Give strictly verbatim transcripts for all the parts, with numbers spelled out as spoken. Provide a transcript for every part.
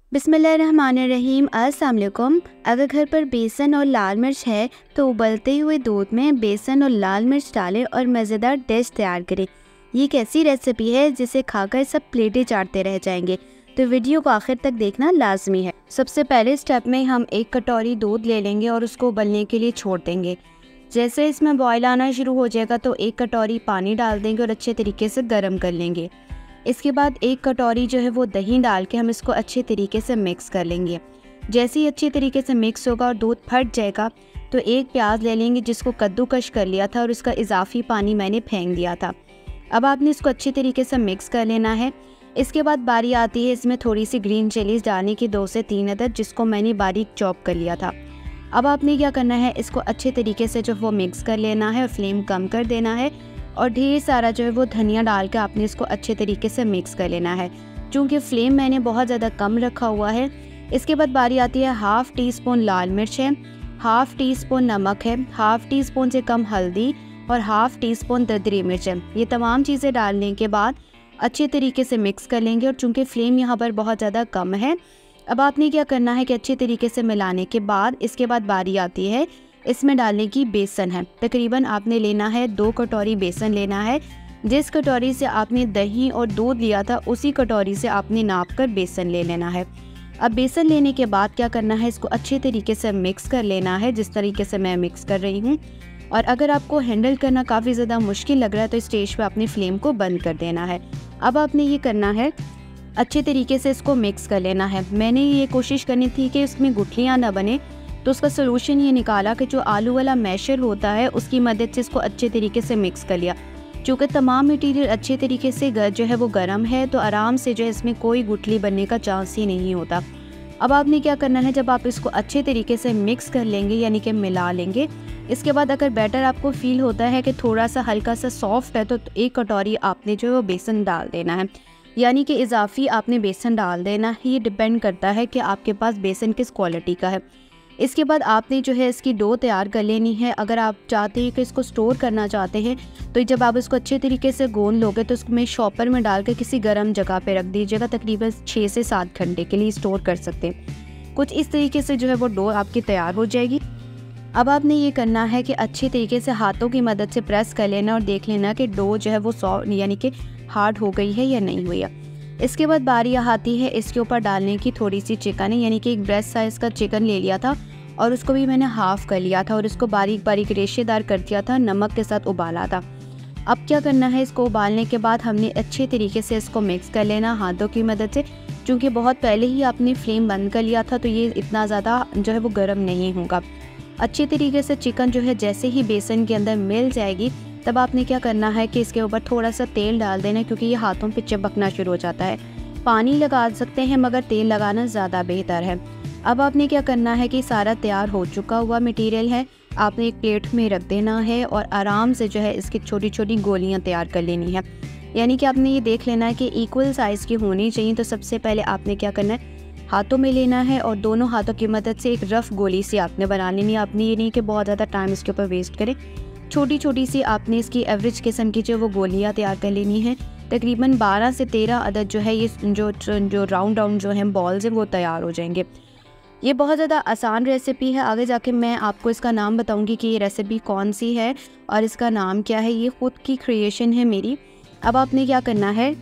बिस्मिल्लाहिर्रहमानिर्रहीम। अस्सलाम वालेकुम। अगर घर पर बेसन और लाल मिर्च है तो उबलते हुए दूध में बेसन और लाल मिर्च डालें और मज़ेदार डिश तैयार करें। ये एक ऐसी रेसिपी है जिसे खाकर सब प्लेटें चाटते रह जाएंगे, तो वीडियो को आखिर तक देखना लाजमी है। सबसे पहले स्टेप में हम एक कटोरी दूध ले लेंगे और उसको उबलने के लिए छोड़ देंगे। जैसे इसमें बॉयल आना शुरू हो जाएगा तो एक कटोरी पानी डाल देंगे और अच्छे तरीके से गर्म कर लेंगे। इसके बाद एक कटोरी जो है वो दही डाल के हम इसको अच्छे तरीके से मिक्स कर लेंगे। जैसे ही अच्छे तरीके से मिक्स होगा और दूध फट जाएगा तो एक प्याज ले लेंगे जिसको कद्दूकश कर लिया था और उसका इजाफी पानी मैंने फेंक दिया था। अब आपने इसको अच्छे तरीके से मिक्स कर लेना है। इसके बाद बारी आती है इसमें थोड़ी सी ग्रीन चिलीज डालने की, दो से तीन अदद, जिसको मैंने बारीक चॉप कर लिया था। अब आपने क्या करना है, इसको अच्छे तरीके से जो वो मिक्स कर लेना है और फ्लेम कम कर देना है और ढेर सारा जो है वो धनिया डाल के आपने इसको अच्छे तरीके से मिक्स कर लेना है। चूँकि फ्लेम मैंने बहुत ज़्यादा कम रखा हुआ है। इसके बाद बारी आती है हाफ़ टी स्पून लाल मिर्च है, हाफ़ टी स्पून नमक है, हाफ़ टी स्पून से कम हल्दी और हाफ़ टी स्पून दरदरी मिर्च है। ये तमाम चीज़ें डालने के बाद अच्छे तरीके से मिक्स कर लेंगे और चूँकि फ्लेम यहाँ पर बहुत ज़्यादा कम है, अब आपने क्या करना है कि अच्छे तरीके से मिलाने के बाद इसके बाद बारी आती है इसमें डालने की बेसन है। तकरीबन आपने लेना है दो कटोरी बेसन लेना है। जिस कटोरी से आपने दही और दूध लिया था उसी कटोरी से आपने नाप कर बेसन ले लेना है। अब बेसन लेने के बाद क्या करना है, इसको अच्छे तरीके से मिक्स कर लेना है जिस तरीके से मैं मिक्स कर रही हूँ। और अगर आपको हैंडल करना काफ़ी ज़्यादा मुश्किल लग रहा है तो इस स्टेज पर अपनी फ्लेम को बंद कर देना है। अब आपने ये करना है, अच्छे तरीके से इसको मिक्स कर लेना है। मैंने ये कोशिश करनी थी कि इसमें गुठलियाँ ना बने, तो उसका सोल्यूशन ये निकाला कि जो आलू वाला मैशर होता है उसकी मदद से इसको अच्छे तरीके से मिक्स कर लिया। चूँकि तमाम मटेरियल अच्छे तरीके से जो है वो गर्म है तो आराम से जो है इसमें कोई गुठली बनने का चांस ही नहीं होता। अब आपने क्या करना है, जब आप इसको अच्छे तरीके से मिक्स कर लेंगे यानी कि मिला लेंगे, इसके बाद अगर बैटर आपको फील होता है कि थोड़ा सा हल्का सा सॉफ्ट है तो एक कटोरी आपने जो है वो बेसन डाल देना है, यानी कि इजाफी आपने बेसन डाल देना है। ये डिपेंड करता है कि आपके पास बेसन किस क्वालिटी का है। इसके बाद आपने जो है इसकी डो तैयार कर लेनी है। अगर आप चाहते हैं कि इसको स्टोर करना चाहते हैं तो जब आप इसको अच्छे तरीके से गूंद लोगे तो उसमें शॉपर में डाल कर किसी गर्म जगह पे रख दीजिएगा। तकरीबन छः से सात घंटे के लिए स्टोर कर सकते हैं। कुछ इस तरीके से जो है वो डो आपकी तैयार हो जाएगी। अब आपने ये करना है कि अच्छे तरीके से हाथों की मदद से प्रेस कर लेना और देख लेना कि डो जो है वो सॉफ्ट यानी कि हार्ड हो गई है या नहीं हुई है। इसके बाद बारी आती है इसके ऊपर डालने की थोड़ी सी चिकन, यानी कि एक ब्रेस्ट साइज़ का चिकन ले लिया था और उसको भी मैंने हाफ़ कर लिया था और इसको बारीक बारीक रेशेदार कर दिया था, नमक के साथ उबाला था। अब क्या करना है, इसको उबालने के बाद हमने अच्छे तरीके से इसको मिक्स कर लेना हाथों की मदद से। क्योंकि बहुत पहले ही आपने फ्लेम बंद कर लिया था तो ये इतना ज़्यादा जो है वो गर्म नहीं होगा। अच्छे तरीके से चिकन जो है जैसे ही बेसन के अंदर मिल जाएगी तब आपने क्या करना है कि इसके ऊपर थोड़ा सा तेल डाल देना, क्योंकि ये हाथों पे चिपकना शुरू हो जाता है। पानी लगा सकते हैं मगर तेल लगाना ज़्यादा बेहतर है। अब आपने क्या करना है कि सारा तैयार हो चुका हुआ मटेरियल है, आपने एक प्लेट में रख देना है और आराम से जो है इसकी छोटी छोटी गोलियां तैयार कर लेनी है। यानी कि आपने ये देख लेना है कि इक्वल साइज़ की होनी चाहिए। तो सबसे पहले आपने क्या करना है, हाथों में लेना है और दोनों हाथों की मदद से एक रफ़ गोली सी आपने बना लेनी है। आपने ये नहीं कि बहुत ज़्यादा टाइम इसके ऊपर वेस्ट करें। छोटी छोटी सी आपने इसकी एवरेज किस्म की जो वो गोलियाँ तैयार कर लेनी है। तकरीबन बारह से तेरह अदद जो है ये जो जो राउंड राउंड जो हैं बॉल्स हैं वो तैयार हो जाएंगे। ये बहुत ज़्यादा आसान रेसिपी है। आगे जाके मैं आपको इसका नाम बताऊंगी कि ये रेसिपी कौन सी है और इसका नाम क्या है। ये ख़ुद की क्रिएशन है मेरी। अब आपने क्या करना है,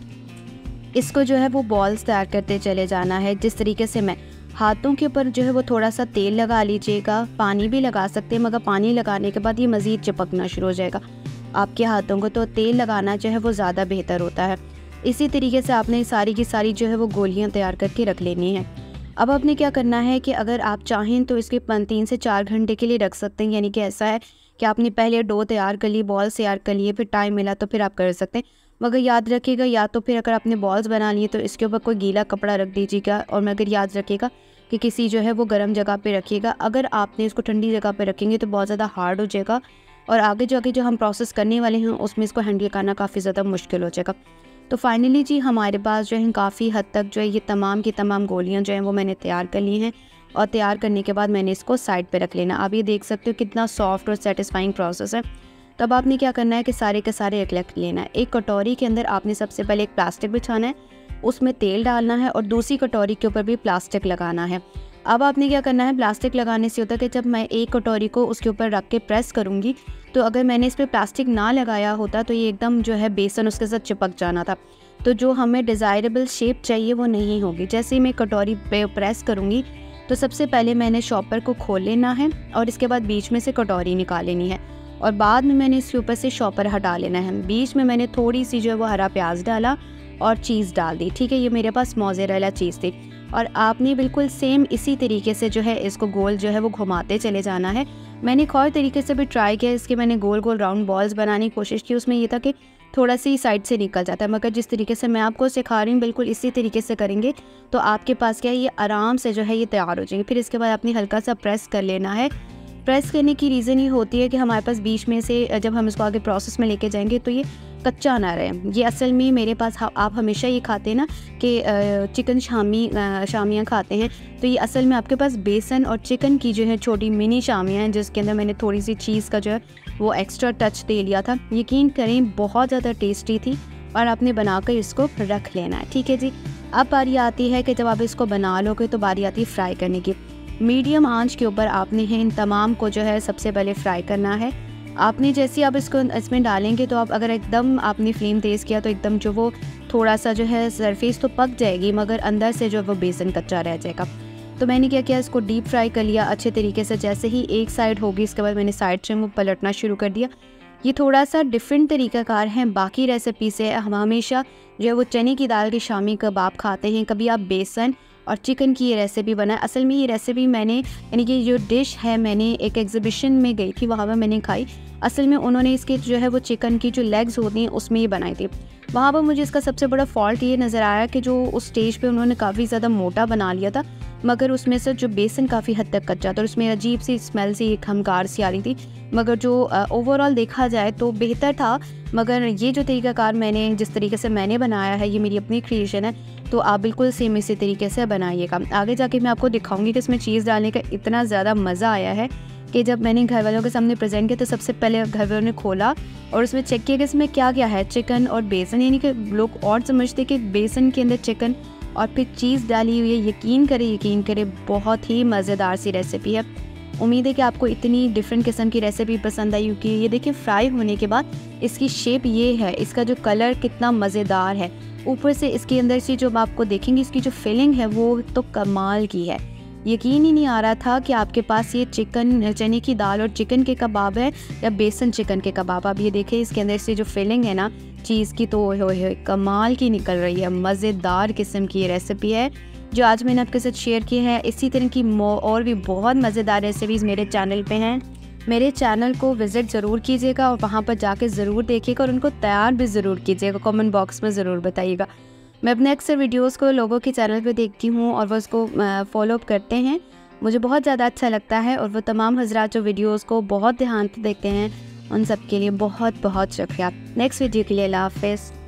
इसको जो है वो बॉल्स तैयार करते चले जाना है। जिस तरीके से मैं हाथों के ऊपर जो है वो थोड़ा सा तेल लगा लीजिएगा, पानी भी लगा सकते हैं मगर पानी लगाने के बाद ये मज़ीद चिपकना शुरू हो जाएगा आपके हाथों को, तो तेल लगाना जो है वो ज़्यादा बेहतर होता है। इसी तरीके से आपने सारी की सारी जो है वो गोलियाँ तैयार करके रख लेनी है। अब आपने क्या करना है कि अगर आप चाहें तो इसके तीन से चार घंटे के लिए रख सकते हैं। यानी कि ऐसा है कि आपने पहले डो तैयार कर ली, बॉल्स तैयार कर लिए, फिर टाइम मिला तो फिर आप कर सकते हैं। मगर याद रखिएगा, या तो फिर अगर आपने बॉल्स बना लिए तो इसके ऊपर कोई गीला कपड़ा रख दीजिएगा और मगर याद रखिएगा कि किसी जो है वो गर्म जगह पे रखिएगा। अगर आपने इसको ठंडी जगह पे रखेंगे तो बहुत ज़्यादा हार्ड हो जाएगा और आगे जाके जो हम प्रोसेस करने वाले हैं उसमें इसको हैंडल करना काफ़ी ज़्यादा मुश्किल हो जाएगा। तो फाइनली जी हमारे पास जो है काफ़ी हद तक जो है ये तमाम की तमाम गोलियां जो हैं वो मैंने तैयार कर ली हैं और तैयार करने के बाद मैंने इसको साइड पे रख लेना। आप ये देख सकते हो कितना सॉफ्ट और सेटिस्फाइंग प्रोसेस है। तब आपने क्या करना है कि सारे के सारे रख लेना है। एक कटोरी के अंदर आपने सबसे पहले एक प्लास्टिक बिछाना है उसमें तेल डालना है और दूसरी कटोरी के ऊपर भी प्लास्टिक लगाना है। अब आपने क्या करना है, प्लास्टिक लगाने से होता है कि जब मैं एक कटोरी को उसके ऊपर रख के प्रेस करूँगी, तो अगर मैंने इस पर प्लास्टिक ना लगाया होता तो ये एकदम जो है बेसन उसके साथ चिपक जाना था, तो जो हमें डिज़ायरेबल शेप चाहिए वो नहीं होगी। जैसे ही मैं कटोरी पे प्रेस करूँगी तो सबसे पहले मैंने शॉपर को खोल लेना है और इसके बाद बीच में से कटोरी निकाल लेनी है और बाद में मैंने इसके ऊपर से शॉपर हटा लेना है। बीच में मैंने थोड़ी सी जो है वो हरा प्याज डाला और चीज़ डाल दी। ठीक है, ये मेरे पास मोज़रेला चीज़ थी और आपने बिल्कुल सेम इसी तरीके से जो है इसको गोल जो है वो घुमाते चले जाना है। मैंने एक और तरीके से भी ट्राई किया, इसके मैंने गोल गोल राउंड बॉल्स बनाने की कोशिश की, उसमें ये था कि थोड़ा सी साइड से निकल जाता है, मगर जिस तरीके से मैं आपको सिखा रही हूँ बिल्कुल इसी तरीके से करेंगे तो आपके पास क्या है, ये आराम से जो है ये तैयार हो जाएंगे। फिर इसके बाद आपने हल्का सा प्रेस कर लेना है। प्रेस करने की रीज़न ये होती है कि हमारे पास बीच में से जब हम इसको आगे प्रोसेस में लेके जाएंगे तो ये कच्चा ना रहे। ये असल में मेरे पास आप हमेशा ये खाते हैं ना कि चिकन शामी शामियाँ खाते हैं, तो ये असल में आपके पास बेसन और चिकन की जो है छोटी मिनी शामियाँ हैं, जिसके अंदर मैंने थोड़ी सी चीज़ का जो है वो एक्स्ट्रा टच दे लिया था। यकीन करें बहुत ज़्यादा टेस्टी थी और आपने बनाकर इसको रख लेना है। ठीक है जी, अब बारी आती है कि जब आप इसको बना लोगे तो बारी आती है फ्राई करने की। मीडियम आंच के ऊपर आपने है इन तमाम को जो है सबसे पहले फ्राई करना है। आपने जैसे आप इसको इसमें डालेंगे तो आप अगर एकदम आपने फ्लेम तेज़ किया तो एकदम जो वो थोड़ा सा जो है सरफेस तो पक जाएगी मगर अंदर से जो वो बेसन कच्चा रह जाएगा। तो मैंने क्या किया, इसको डीप फ्राई कर लिया अच्छे तरीके से। जैसे ही एक साइड होगी इसके बाद मैंने साइड से वो पलटना शुरू कर दिया। ये थोड़ा सा डिफरेंट तरीक़ाकार है बाकी रेसिपी से। हम हमेशा जो है वो चने की दाल के शामी कबाब खाते हैं, कभी आप बेसन और चिकन की ये रेसिपी बनाए। असल में ये रेसिपी मैंने यानी कि जो डिश है मैंने एक एग्जीबिशन में गई थी, वहाँ पर मैंने खाई। असल में उन्होंने इसके जो है वो चिकन की जो लेग्स होती हैं उसमें ये बनाई थी। वहाँ पर मुझे इसका सबसे बड़ा फॉल्ट ये नज़र आया कि जो उस स्टेज पे उन्होंने काफ़ी ज़्यादा मोटा बना लिया था, मगर उसमें से जो बेसन काफ़ी हद तक कच्चा था और उसमें अजीब सी स्मेल सी खमकार सी आ रही थी। मगर जो ओवरऑल देखा जाए तो बेहतर था। मगर ये जो तरीक़ाकार मैंने जिस तरीके से मैंने बनाया है ये मेरी अपनी क्रिएशन है, तो आप बिल्कुल सेम इसी तरीके से बनाइएगा। आगे जाके मैं आपको दिखाऊंगी कि इसमें चीज़ डालने का इतना ज़्यादा मज़ा आया है कि जब मैंने घर वालों के सामने प्रेजेंट किया तो सबसे पहले घर वालों ने खोला और उसमें चेक किया कि इसमें क्या क्या है, चिकन और बेसन। यानी कि लोग और समझते कि बेसन के अंदर चिकन और फिर चीज़ डाली हुई है। यकीन करें यकीन करें बहुत ही मज़ेदार सी रेसिपी है। उम्मीद है कि आपको इतनी डिफरेंट किस्म की रेसिपी पसंद आई क्योंकि ये देखिए फ्राई होने के बाद इसकी शेप ये है, इसका जो कलर कितना मज़ेदार है। ऊपर से इसके अंदर से जो आपको देखेंगे इसकी जो फिलिंग है वो तो कमाल की है। यकीन ही नहीं आ रहा था कि आपके पास ये चिकन चने की दाल और चिकन के कबाब है या बेसन चिकन के कबाब। आप ये देखें इसके अंदर से जो फिलिंग है ना चीज़ की, तो हो हो कमाल की निकल रही है। मज़ेदार किस्म की ये रेसिपी है जो आज मैंने आपके साथ शेयर की है। इसी तरह की और भी बहुत मज़ेदार रेसिपीज़ मेरे चैनल पे हैं। मेरे चैनल को विज़िट ज़रूर कीजिएगा और वहाँ पर जाके ज़रूर देखिएगा और उनको तैयार भी ज़रूर कीजिएगा। कमेंट बॉक्स में ज़रूर बताइएगा। मैं अपने अक्सर वीडियोस को लोगों के चैनल पे देखती हूँ और वो उसको फॉलो अप करते हैं, मुझे बहुत ज़्यादा अच्छा लगता है। और वो तमाम हजरात जो वीडियोस को बहुत ध्यान से देखते हैं उन सब के लिए बहुत बहुत शुक्रिया। नेक्स्ट वीडियो के लिए अल्लाह हाफ़िज़।